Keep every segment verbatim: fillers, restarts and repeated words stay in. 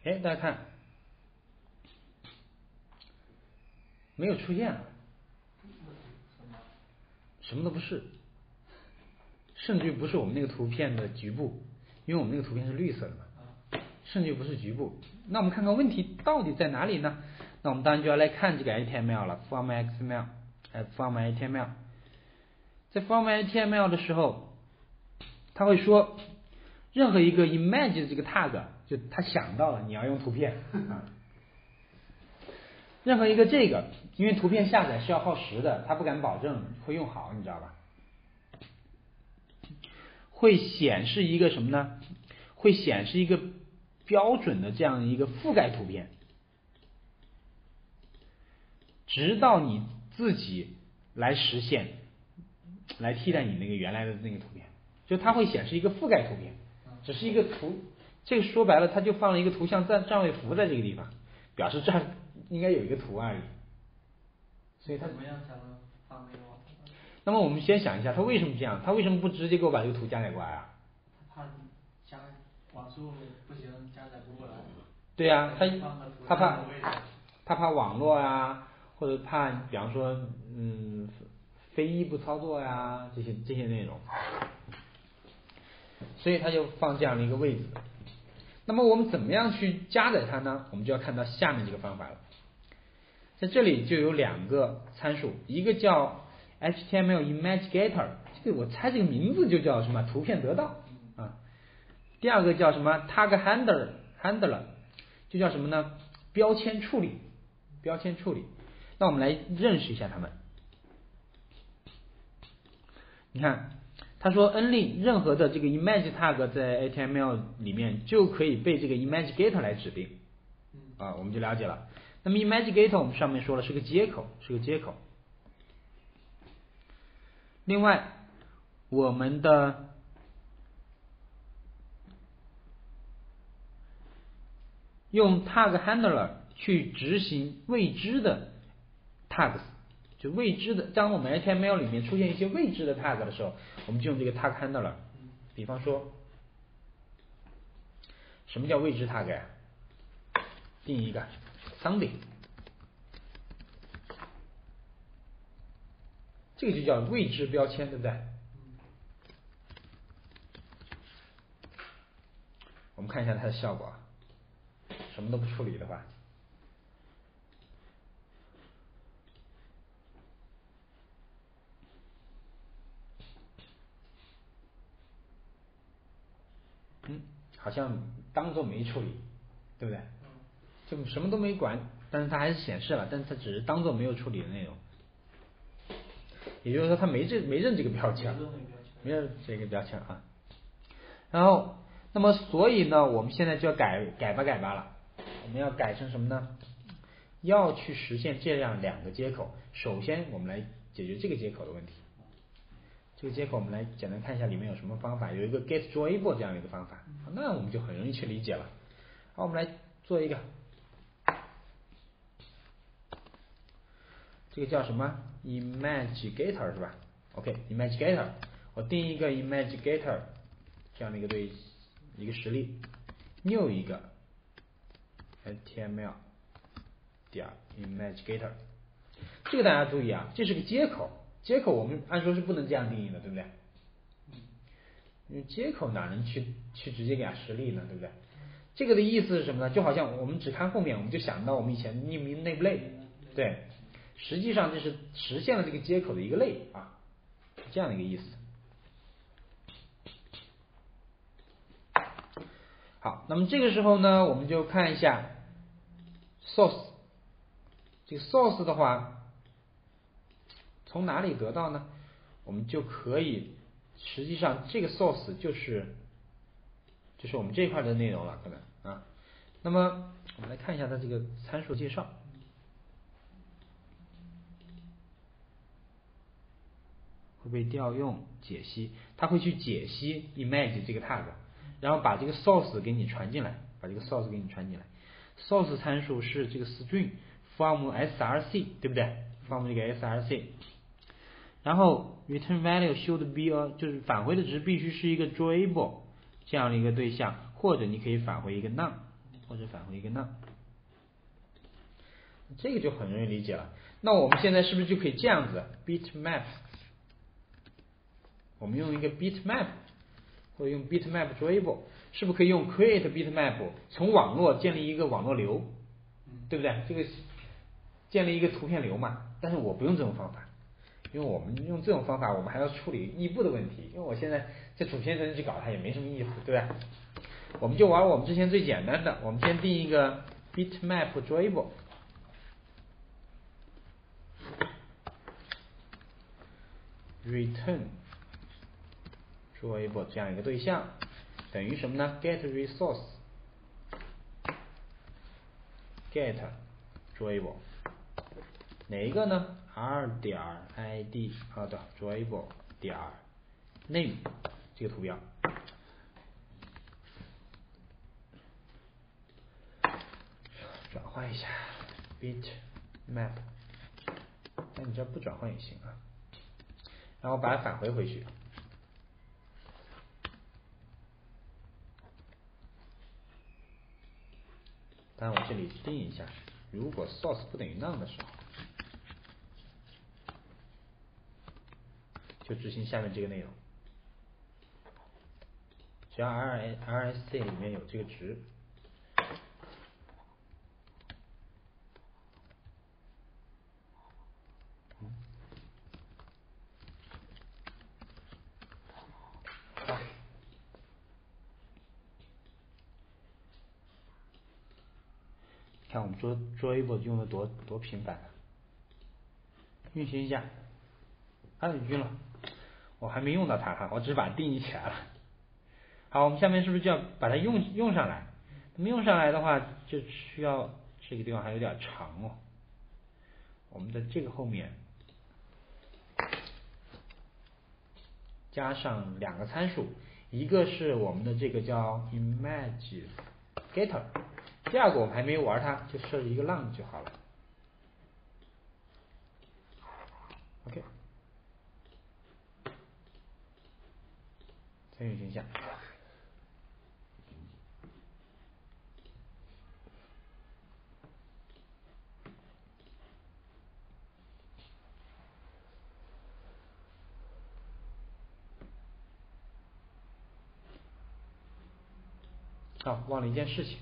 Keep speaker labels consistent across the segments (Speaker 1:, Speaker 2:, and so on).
Speaker 1: 哎，大家看，没有出现啊，什么都不是，甚至于不是我们那个图片的局部，因为我们那个图片是绿色的嘛，甚至于不是局部。那我们看看问题到底在哪里呢？那我们当然就要来看这个 H T M L 了 ，Form X M L， 哎 ，Form H T M L， 在 Form H T M L 的时候，他会说，任何一个 image 的这个 tag， 就他想到了你要用图片啊，任何一个这个，因为图片下载是要耗时的，他不敢保证会用好，你知道吧？会显示一个什么呢？会显示一个标准的这样一个覆盖图片，直到你自己来实现，来替代你那个原来的那个图片，就它会显示一个覆盖图片，只是一个图，这个说白了，它就放了一个图像占占位符在这个地方，表示这儿应该有一个图而已。所以它
Speaker 2: 怎么样才能放那个网？
Speaker 1: 那么我们先想一下，它为什么这样？它为什么不直接给我把这个图加载过来啊？
Speaker 2: 他怕加网速不行，加载不过来。
Speaker 1: 对呀、啊，他他怕他怕网络啊，或者怕比方说嗯非异步操作呀、啊、这些这些内容，所以他就放这样的一个位置。那么我们怎么样去加载它呢？我们就要看到下面这个方法了。在这里就有两个参数，一个叫 H T M L Image Getter， 这个我猜这个名字就叫什么图片得到啊。第二个叫什么 Tag Handler Handler， 就叫什么呢？标签处理，标签处理。那我们来认识一下它们。你看，他说 only 任何的这个 image tag 在 H T M L 里面就可以被这个 image getter 来指定啊，我们就了解了。那么 image getter 我们上面说了是个接口，是个接口。另外，我们的用 tag handler 去执行未知的 tags， 就未知的，当我们 H T M L 里面出现一些未知的 tag 的时候，我们就用这个 tag handler。比方说，什么叫未知 tag 呀？定义一个 Sunday， 这个就叫未知标签，对不对？我们看一下它的效果，什么都不处理的话，嗯，好像当做没处理，对不对？就什么都没管，但是它还是显示了，但是它只是当做没有处理的内容，也就是说它没这没认这个标签，没认这个标签啊。然后，那么所以呢，我们现在就要改改吧改吧了，我们要改成什么呢？要去实现这样两个接口。首先，我们来解决这个接口的问题。这个接口我们来简单看一下里面有什么方法，有一个 get drawable 这样的一个方法，那我们就很容易去理解了。好，我们来做一个，这个叫什么 image getter 是吧 ？OK image getter， 我定一个 image getter 这样的一个对一个实例 ，new 一个 H T M L 点 image getter， 这个大家注意啊，这是个接口，接口我们按说是不能这样定义的，对不对？因为接口哪能去去直接给它实例呢，对不对？这个的意思是什么呢？就好像我们只看后面，我们就想到我们以前匿名内部类，对，实际上这是实现了这个接口的一个类啊，这样的一个意思。好，那么这个时候呢，我们就看一下 source， 这个 source 的话，从哪里得到呢？我们就可以，实际上这个 source 就是就是我们这一块的内容了，可能啊。那么我们来看一下它这个参数介绍。会被调用解析，它会去解析 image 这个 tag， 然后把这个 source 给你传进来，把这个 source 给你传进来。source 参数是这个 string from src， 对不对 ？from 这个 src， 然后 return value should be a 就是返回的值必须是一个 drawable 这样的一个对象，或者你可以返回一个 none 或者返回一个 none， 这个就很容易理解了。那我们现在是不是就可以这样子 bitmap， 我们用一个 bitmap 或者用 bitmap drawable， 是不是可以用 create bitmap 从网络建立一个网络流，对不对？这个建立一个图片流嘛。但是我不用这种方法，因为我们用这种方法我们还要处理异步的问题，因为我现在这图片真去搞它也没什么意思，对吧？我们就玩我们之前最简单的，我们先定一个 bitmap drawable， return drawable 这样一个对象，等于什么呢？ get resource get drawable 哪一个呢？ r 点 id 好的 drawable 点 name 这个图标。转换一下 bitmap， 但你这不转换也行啊。然后把它返回回去。当然我这里定一下，如果 source 不等于 none 的时候，就执行下面这个内容。只要 R S C 里面有这个值，好，看我们做 drawable 用的多多频繁，运行一下，啊，晕了，我还没用到它哈，我只是把它定义起来了。好，我们下面是不是就要把它用用上来？那么用上来的话，就需要这个地方还有点长哦。我们在这个后面加上两个参数，一个是我们的这个叫 image getter， 第二个我们还没有玩它，就设置一个 none 就好了。OK， 再运行一下。好，忘了一件事情，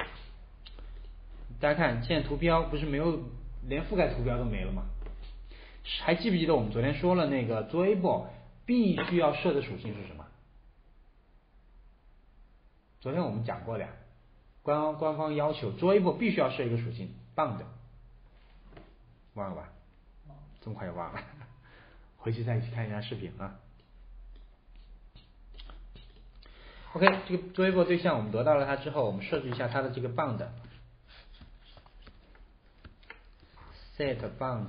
Speaker 1: 大家看，现在图标不是没有，连覆盖图标都没了吗？还记不记得我们昨天说了那个 drawable 必须要设的属性是什么？昨天我们讲过的呀，官官方要求 drawable 必须要设一个属性 bound， 忘了吧？这么快就忘了，回去再去看一下视频啊。OK， 这个 drawable 对象我们得到了它之后，我们设置一下它的这个 bound， set bounds，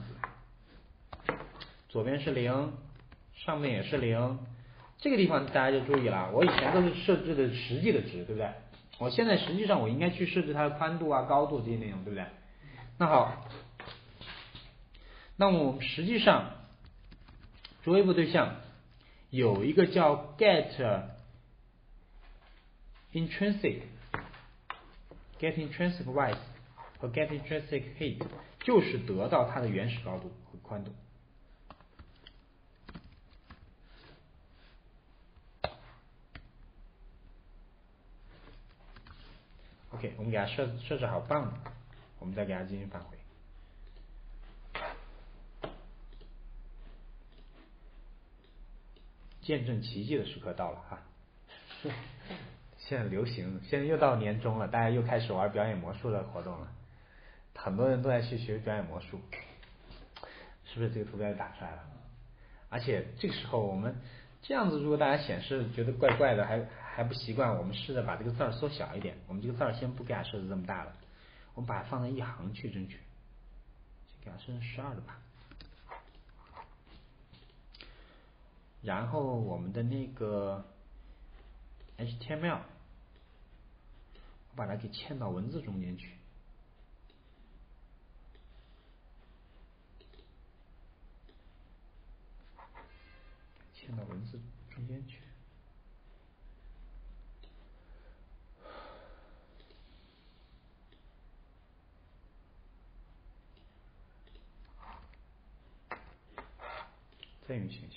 Speaker 1: 左边是零，上面也是零，这个地方大家就注意了，我以前都是设置的实际的值，对不对？我现在实际上我应该去设置它的宽度啊、高度这些内容，对不对？那好，那么我们实际上 drawable 对象有一个叫 get intrinsic get intrinsic width 和 get intrinsic height， 就是得到它的原始高度和宽度。OK， 我们给它设设置好 bound， 我们再给它进行返回。见证奇迹的时刻到了哈！现在流行，现在又到年终了，大家又开始玩表演魔术的活动了，很多人都在去学表演魔术，是不是这个图标打出来了？而且这个时候我们这样子，如果大家显示觉得怪怪的，还还不习惯，我们试着把这个字儿缩小一点。我们这个字儿先不给它设置这么大了，我们把它放在一行去争取，给它设成十二的吧。然后我们的那个 H T M L， 我把它给嵌到文字中间去。嵌到文字中间去。 再运行一下。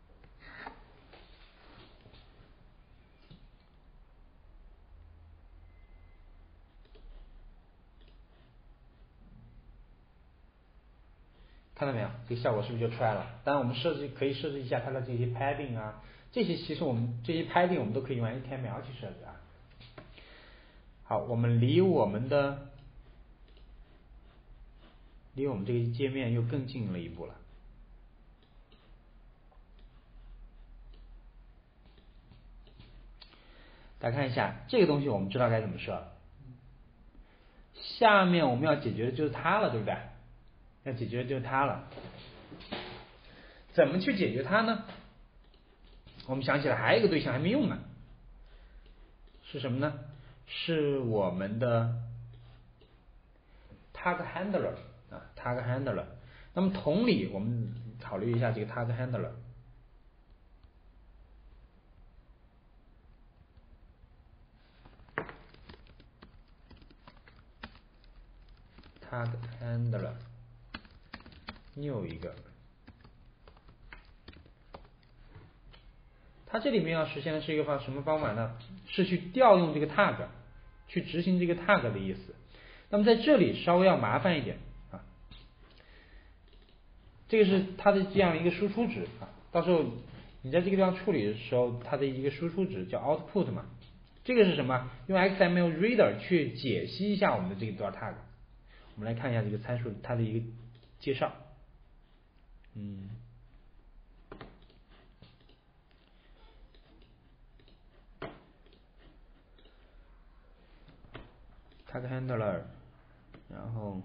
Speaker 1: 看到没有？这个效果是不是就出来了？当然，我们设置可以设置一下它的这些 padding 啊，这些其实我们这些 padding 我们都可以用 H T M L 去设置啊。好，我们离我们的离我们这个界面又更近了一步了。大家看一下这个东西，我们知道该怎么设了。下面我们要解决的就是它了，对不对？要解决的就是它了。怎么去解决它呢？我们想起来还有一个对象还没用呢，是什么呢？是我们的 tag handler 啊 ，tag handler。那么同理，我们考虑一下这个 tag handler。tag handler new 一个，它这里面要实现的是一个方什么方法呢？是去调用这个 tag， 去执行这个 tag 的意思。那么在这里稍微要麻烦一点啊，这个是它的这样一个输出值啊，到时候你在这个地方处理的时候，它的一个输出值叫 output 嘛，这个是什么？用 X M L Reader 去解析一下我们的这段 tag。我们来看一下这个参数它的一个介绍，嗯。tag handler， 然后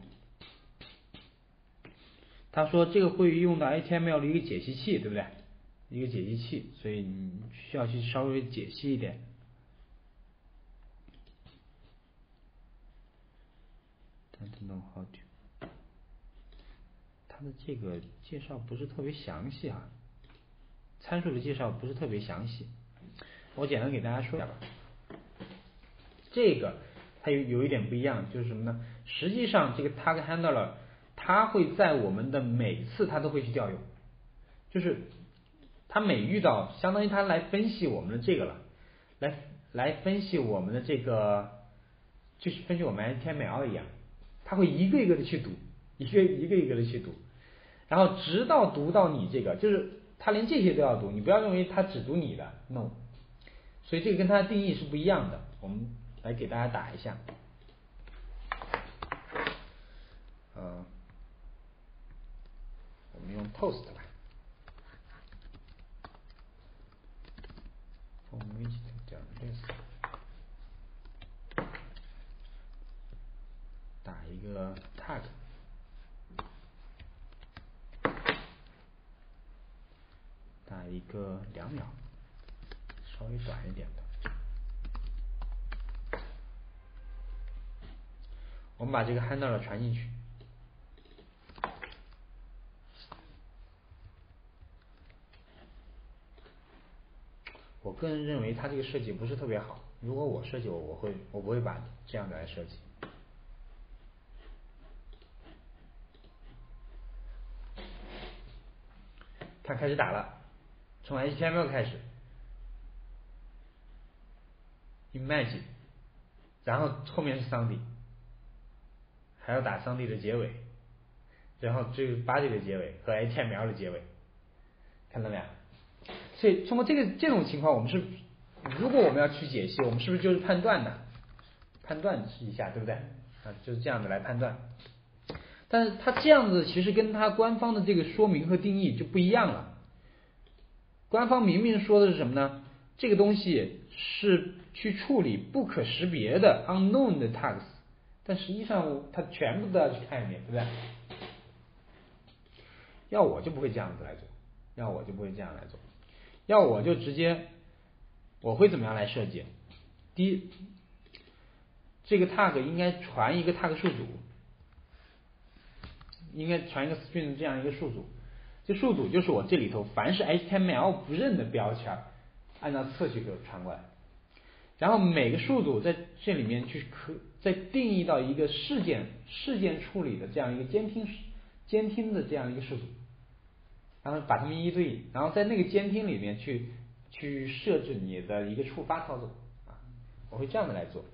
Speaker 1: 他说这个会用到 H T M L 的一个解析器，对不对？一个解析器，所以你需要去稍微解析一点。Don't know how to， 它的这个介绍不是特别详细啊，参数的介绍不是特别详细，我简单给大家说一下吧。这个它有有一点不一样，就是什么呢？实际上这个 tag handler 它会在我们的每次它都会去调用，就是它每遇到，相当于它来分析我们的这个了，来来分析我们的这个，就是分析我们 H T M L 一样，它会一个一个的去读，一个一个一个的去读，然后直到读到你这个，就是它连这些都要读，你不要认为它只读你的 ，no， 所以这个跟它的定义是不一样的，我们来给大家打一下，呃，我们用 toast 吧。list 打一个 tag， 打一个两秒，稍微短一点的。我们把这个 handler 传进去。我个人认为它这个设计不是特别好，如果我设计我我会我不会把这样的来设计。它开始打了，从 H T M L 开始 image， 然后后面是 Sunday， 还要打 Sunday 的结尾，然后这个 body 的结尾和 H T M L 的结尾，看到没有？所以通过这个这种情况，我们是如果我们要去解析，我们是不是就是判断的？判断一下，对不对？啊，就是这样的来判断。但是它这样子其实跟它官方的这个说明和定义就不一样了。官方明明说的是什么呢？这个东西是去处理不可识别的 unknown 的 tags， 但实际上它全部都要去看一遍，对不对？要我就不会这样子来做，要我就不会这样来做，要我就直接我会怎么样来设计？第一，这个 tag 应该传一个 tag 数组，应该传一个 string 这样一个数组，这数组就是我这里头凡是 H T M L 不认的标签，按照次序给我传过来，然后每个数组在这里面去可再定义到一个事件事件处理的这样一个监听监听的这样一个数组， 然后把它们一对一，然后在那个监听里面去去设置你的一个触发操作啊，我会这样的来做。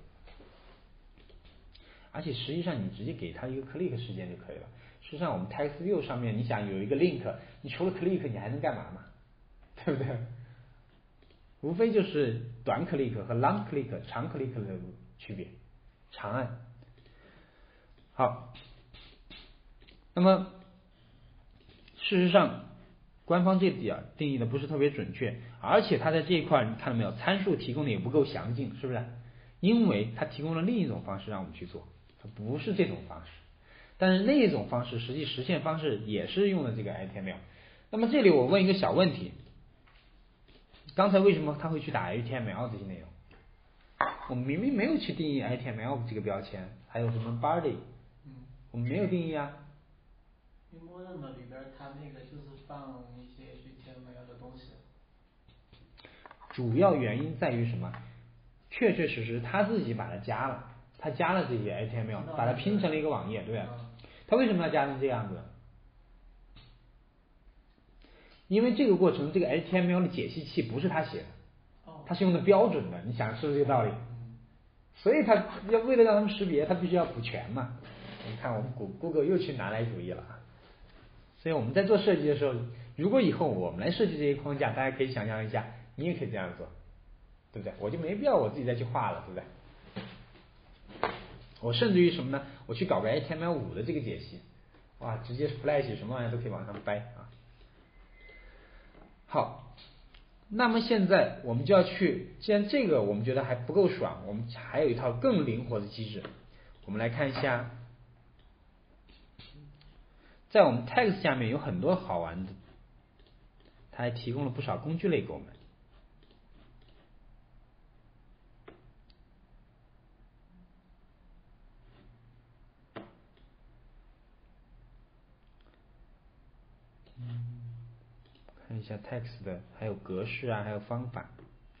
Speaker 1: 而且实际上你直接给它一个 click 时间就可以了。实际上我们 TextView 上面你想有一个 link， 你除了 click 你还能干嘛嘛？对不对？无非就是短 click 和 long click 长 click 的区别，长按。好，那么事实上官方这里啊定义的不是特别准确，而且它在这一块你看到没有，参数提供的也不够详尽，是不是？因为它提供了另一种方式让我们去做，它不是这种方式，但是那一种方式实际实现方式也是用的这个 H T M L。那么这里我问一个小问题，刚才为什么他会去打 H T M L 这些内容？我们明明没有去定义 H T M L 这个标签，还有什么 body， 我们没有定义啊。
Speaker 2: 因为默认的里边它那个就是放一些 H T M L 的东西。
Speaker 1: 主要原因在于什么？确确实实他自己把它加了，他加了这些 H T M L， 把它拼成了一个网页，对吧？他为什么要加成这样子？因为这个过程，这个 H T M L 的解析器不是他写的，他是用的标准的，你想是不是这个道理？所以他要为了让他们识别，他必须要补全嘛。你看我们谷 Google 又去拿来主义了啊！所以我们在做设计的时候，如果以后我们来设计这些框架，大家可以想象一下，你也可以这样做，对不对？我就没必要我自己再去画了，对不对？我甚至于什么呢？我去搞个 H T M L 五 的这个解析，哇，直接 Flash 什么玩意都可以往上掰啊！好，那么现在我们就要去，既然这个我们觉得还不够爽，我们还有一套更灵活的机制。我们来看一下，在我们 text 下面有很多好玩的，它还提供了不少工具类给我们。看一下 text 的，还有格式啊，还有方法。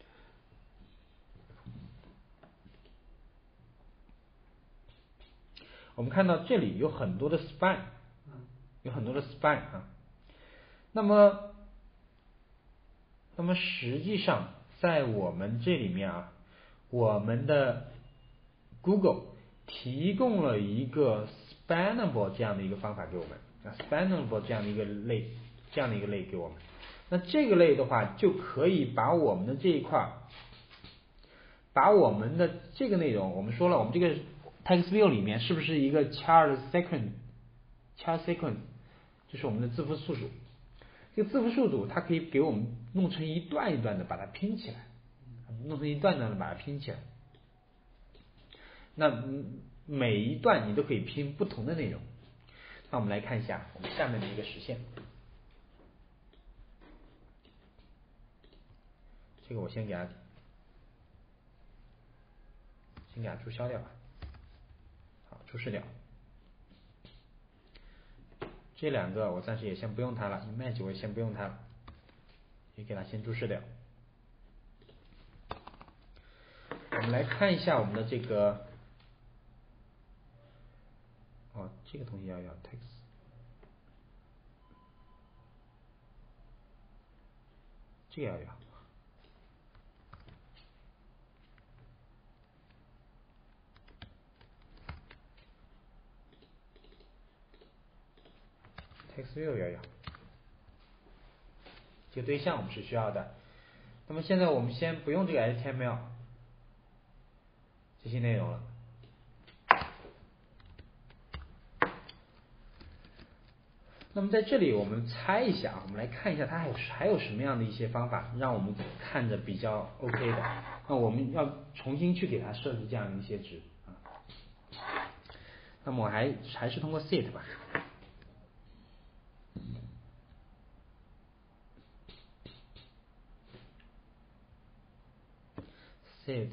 Speaker 1: 我们看到这里有很多的 span， 有很多的 span 啊。那么，那么实际上在我们这里面啊，我们的 Google 提供了一个 Spannable 这样的一个方法给我们啊 ，Spannable 这样的一个类，这样的一个类给我们。那这个类的话，就可以把我们的这一块，把我们的这个内容，我们说了，我们这个 TextView 里面是不是一个 child sequence，child sequence， 就是我们的字符数组。这个字符数组它可以给我们弄成一段一段的把它拼起来，弄成一段一段的把它拼起来。那每一段你都可以拼不同的内容。那我们来看一下我们下面的一个实现。这个我先给它先给它注销掉吧，好，注释掉。这两个我暂时也先不用它了 ，image 我也先不用它了，也给它先注释掉。我们来看一下我们的这个，哦，这个东西要要 text， 这个要要。TextView 要要，这个对象我们是需要的。那么现在我们先不用这个 H T M L 这些内容了。那么在这里我们猜一下，我们来看一下它还有还有什么样的一些方法让我们看着比较 OK 的。那我们要重新去给它设置这样一些值啊。那么我还还是通过 set 吧。set